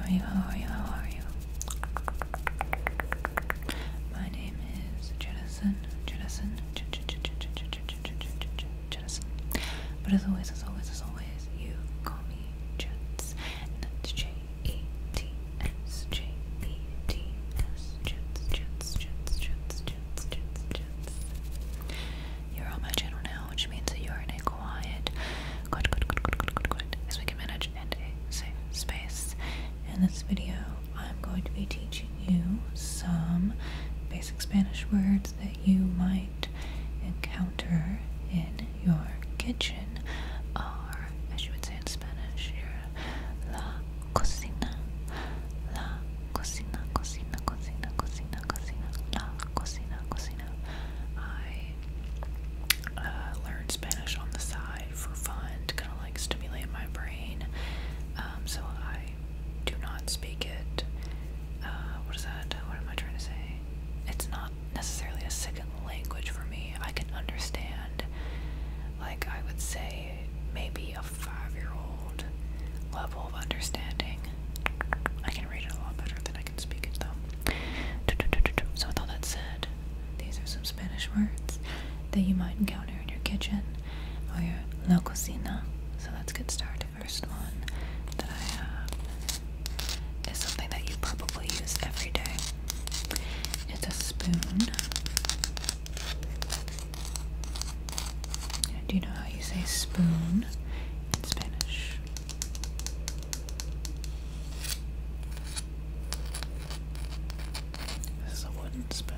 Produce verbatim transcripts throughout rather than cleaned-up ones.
are you? How are you? How are you? My name is Jettison. Jettison. Jettison. But as always, as always, as always, you call me Jets. And that's J E T S. J E T S. Jets, Jets, Jets, Jets, Jets, Jets, Jets. You're on my channel now, which means that you are in a quiet, quiet, quiet, quiet, quiet, quiet, quiet, as we can manage, and a safe space. In this video, I'm going to be teaching you some basic Spanish words that you might encounter in your kitchen, or as you would say in Spanish, your la cocina, la cocina, cocina, cocina, cocina, cocina, la cocina, cocina. I uh, learned Spanish on the side for fun to kind of like stimulate my brain, um, so I do not speak it. Uh, what is that? What am I trying to say? It's not necessarily a second language for me. I can understand, like, I would say maybe a five-year-old level of understanding. I can read it a lot better than I can speak it, though. So with all that said, these are some Spanish words that you might encounter in your kitchen or your la cocina. So let's get started. First one that I have is something that you probably use every day. It's a spoon. Do you know how you say spoon in Spanish? This is a wooden spoon.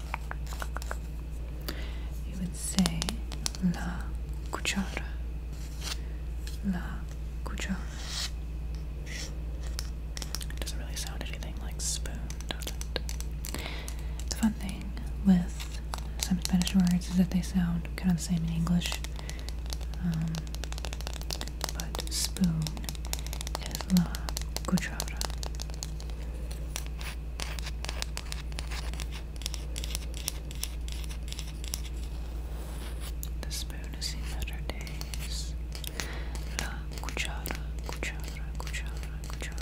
You would say la cuchara. La cuchara. It doesn't really sound anything like spoon, does it? The fun thing with some Spanish words is that they sound kind of the same in English. Um, but spoon is la cuchara. The spoon has seen better days. La cuchara, cuchara, cuchara, cuchara.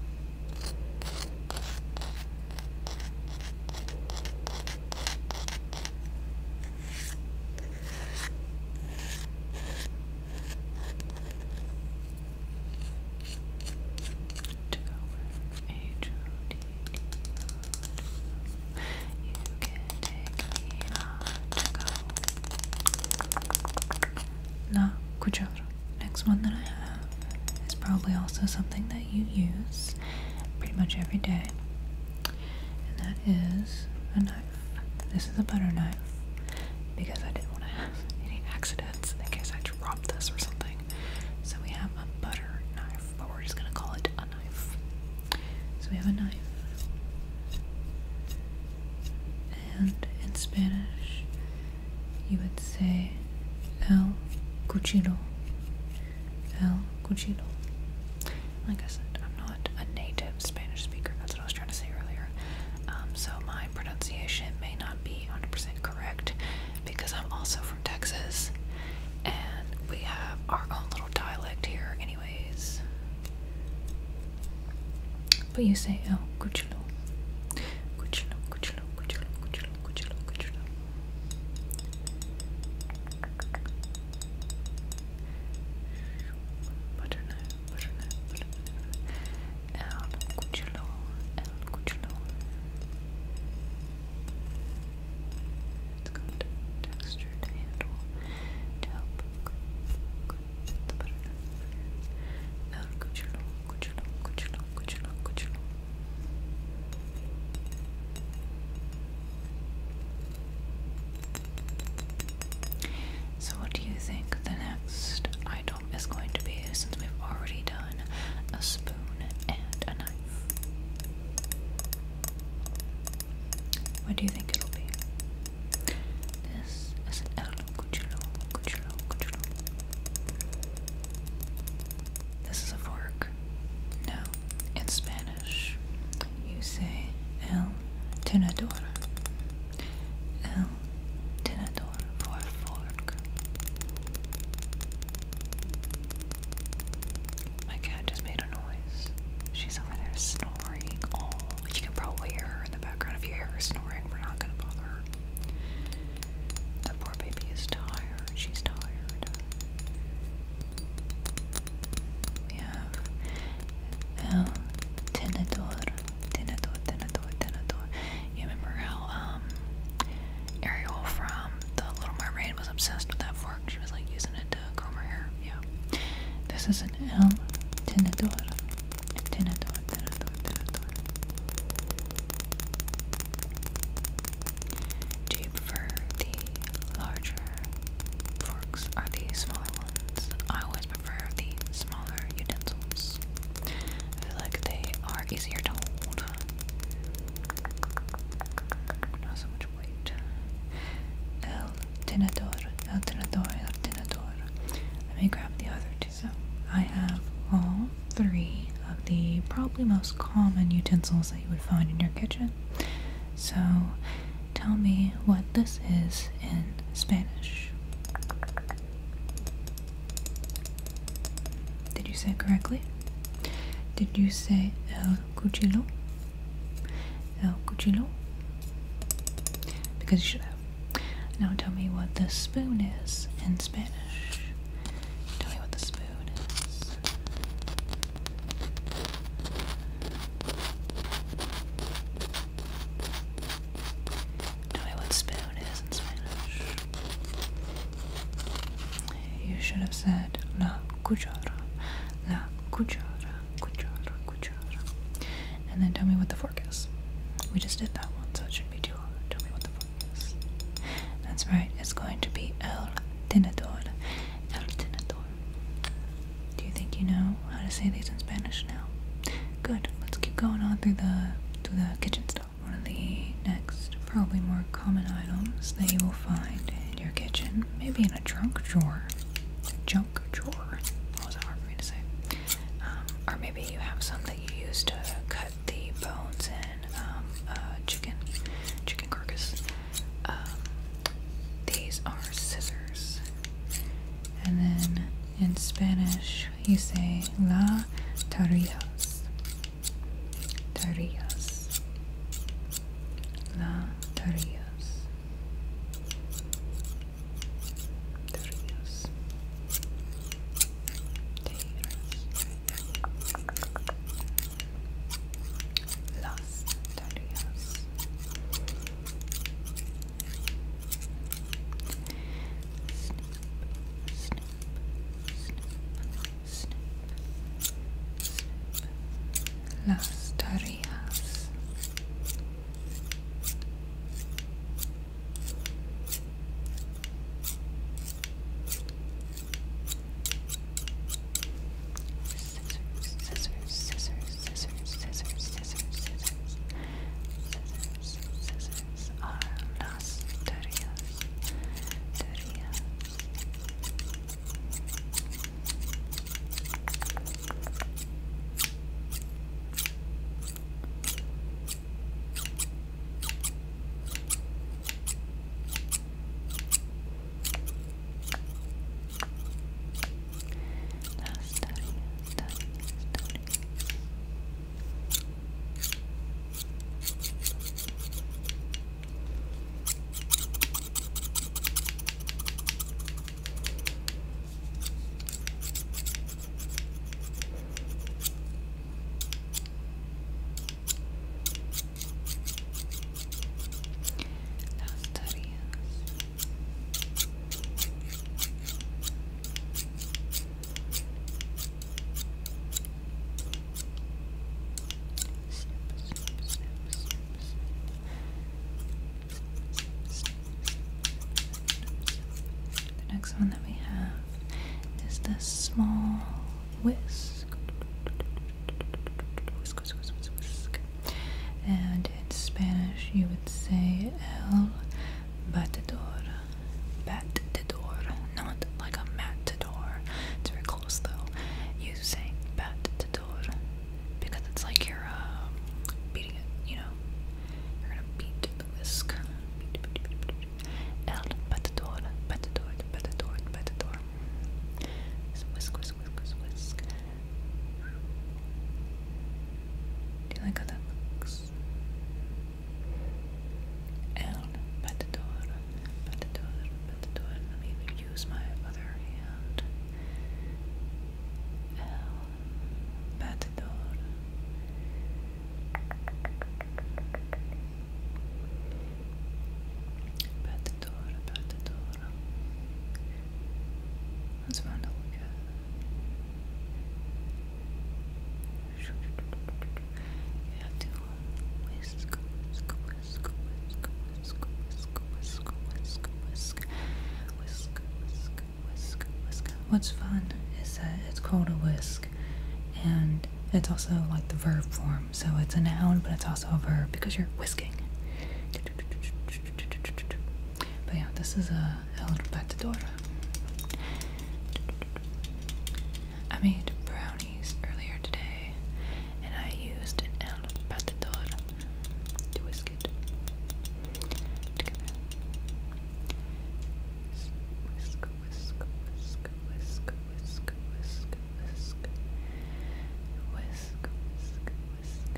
To go where H O D D you can take me on to go. La cuchara. Next one that I have is probably also something that you use pretty much every day, and that is a knife. This is a butter knife because I didn't want to have any accidents in case I dropped this or something. So we have a butter knife, but we're just gonna call it a knife. So we have a knife, and in Spanish you would say el cuchillo. El cuchillo. Like I said, I'm not a native Spanish speaker. That's what I was trying to say earlier. Um, so my pronunciation may not be one hundred percent correct because I'm also from Texas, and we have our own little dialect here anyways. But you say el cuchillo. Cuchillo, cuchillo, cuchillo, cuchillo, cuchillo, cuchillo. Butter knife, butter knife, butter knife. El cuchillo, el cuchillo. It's got textured handle to help cook the butter knife. El cuchillo, cuchillo, cuchillo, cuchillo, cuchillo. So what do you think the next item is going to be, since we've already done a spoon and a knife? What do you think it'll be? This is an el cuchillo, cuchillo, cuchillo. This is a fork. Now, in Spanish, you say el tenedor. El tenedor for fork. My cat just made a noise. She's over there snoring. This is an El Tenedor. Tenedor, tenedor, tenedor. Do you prefer the larger forks or the smaller ones? I always prefer the smaller utensils. I feel like they are easier to hold. Not so much weight. El tenedor, el tenedor, el tenedor. Let me grab the other two. So I have all three of the probably most common utensils that you would find in your kitchen. So tell me what this is in Spanish. Did you say it correctly? Did you say el cuchillo? El cuchillo? Because you should have. Now tell me what the spoon is in Spanish. Tell me what the spoon is. Tell me what spoon is in Spanish. You should have said la cuchara. La cuchara, cuchara, cuchara. And then tell me what the fork is. We just did that one, so it shouldn't be too hard. Tell me what the fork is. That's right, it's going to be el tenedor. El tenedor. Do you think you know how to say these in Spanish now? Good. Let's keep going on through the through the kitchen stuff. One of the next, probably more common items that you will find in your kitchen, maybe in a trunk drawer, junk drawer. What was that hard for me to say? Um, or maybe you have some that you use to cut the bones in um, uh, chicken, chicken carcass. Um, these are scissors. And then in Spanish, you say la tarillas. Tarillas. La tarillas. Tarillas. Las tarillas. Las tarillas. Scissors, scissors, scissors, scissors, scissors, scissors, scissors. Scissors, scissors are las tarillas. Tarillas. Las tarillas, tarillas, tarillas. Las tarillas. The next one that we have is the small whisk. Whisk, whisk, whisk, whisk, whisk. And in Spanish, you would say el batidor. Batidor, not like a matador. It's very close though. You say batidor because it's like you're uh, beating it, you know. You're gonna beat the whisk. Beat, beat, beat, beat, beat. El batidor, batidor, batidor, batidor. So whisk, whisk, whisk, whisk, whisk. what's fun is that it's called a whisk, and it's also like the verb form, so it's a noun, but it's also a verb because you're whisking. But yeah, this is a El Batidor. I made brownies earlier today, and I used an El Batidor to whisk it together. Whisk, whisk, whisk, whisk, whisk, whisk, whisk. Whisk, whisk, whisk.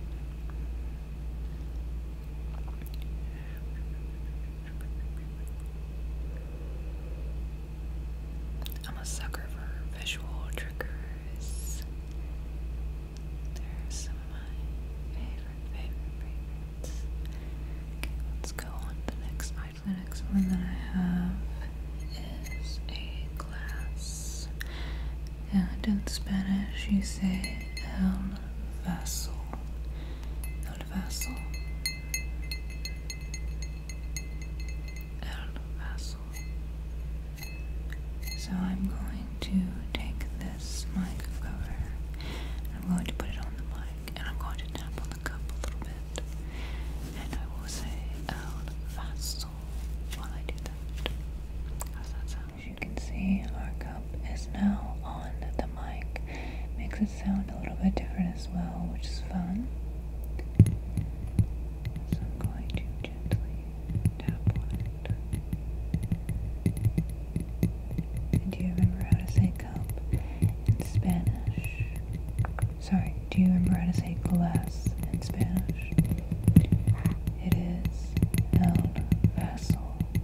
I'm a sucker for visual triggers. They're some of my favorite, favorite, favorites. Okay, let's go on to the next item. The next one that I have is a glass. And in Spanish you say el vaso. El vaso. El vaso. So I'm going to take this mic cover and I'm going to put it on the mic and I'm going to tap on the cup a little bit. And I will say el vaso while I do that. How's that sound? As you can see, our cup is now on the mic. Makes it sound a little bit different as well, which is fun. So I'm going to gently tap on it. And do you remember how to say cup in Spanish? Sorry, do you remember how to say glass in Spanish? It is el vaso.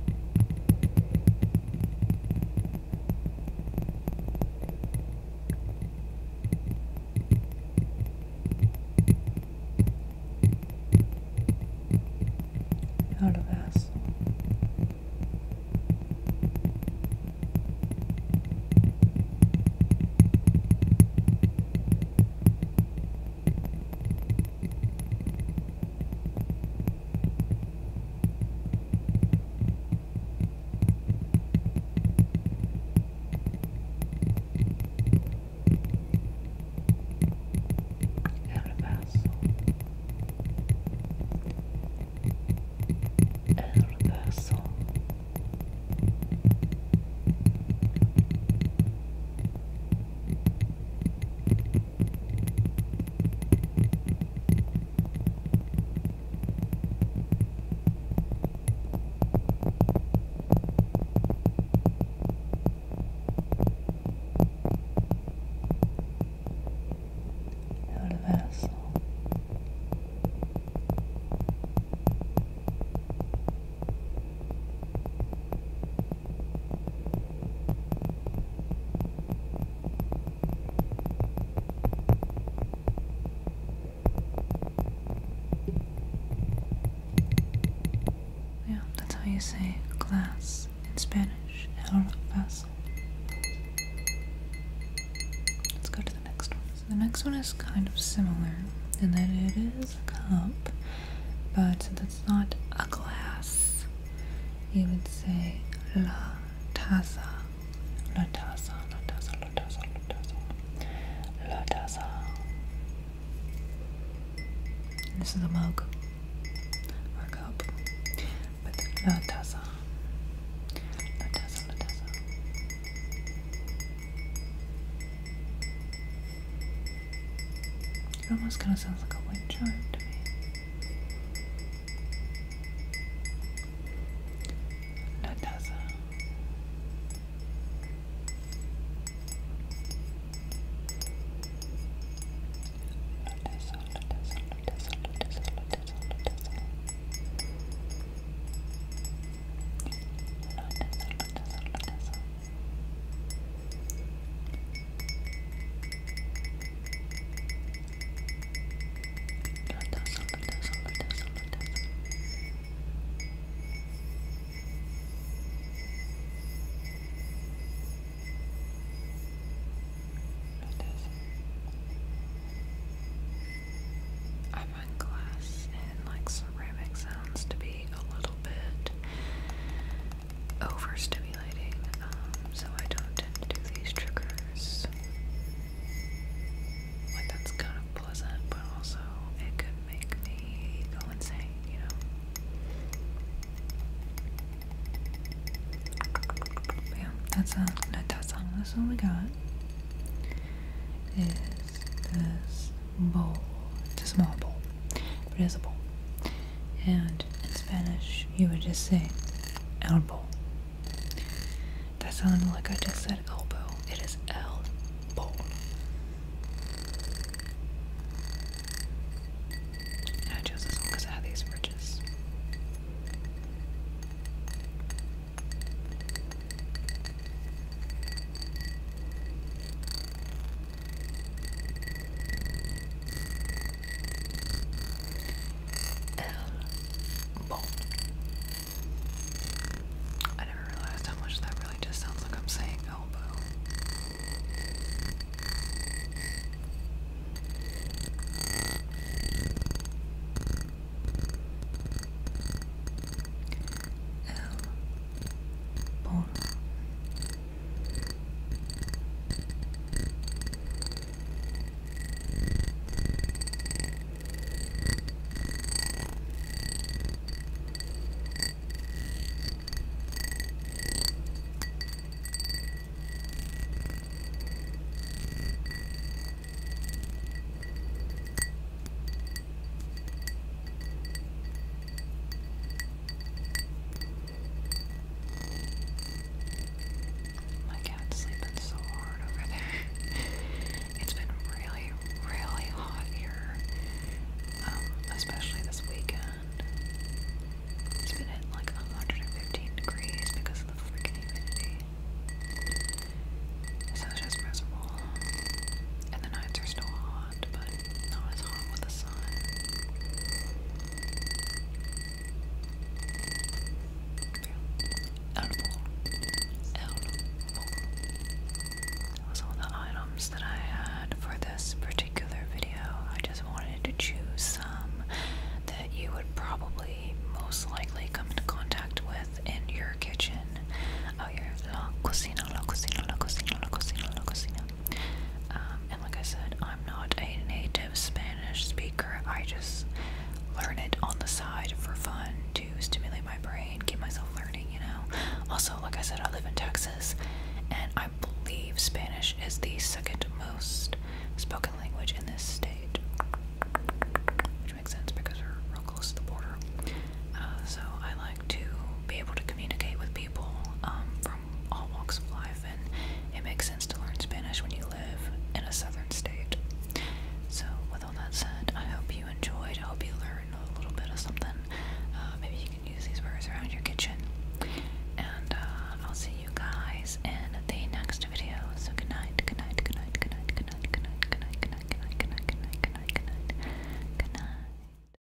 El vaso. El vaso. El vaso. El vaso. Yeah, that's how you say glass in Spanish. El vaso. Let's go to the next one. So the next one is kind of similar in that it is a cup, but since it's not a glass, you would say la taza. La taza, la taza, la taza, la taza. La taza. And this is a mug or cup. But la taza. La taza, la taza. It almost kind of sounds like a wind chime to me. La taza. La taza, la taza, la taza, la taza, la taza, la taza. La taza, la taza, la taza. La tazan, no tazan, that's all we got, is this bowl. It's a small bowl, but it is a bowl. And in Spanish, you would just say elbow. That sounded like I just said elbow. It is elbow.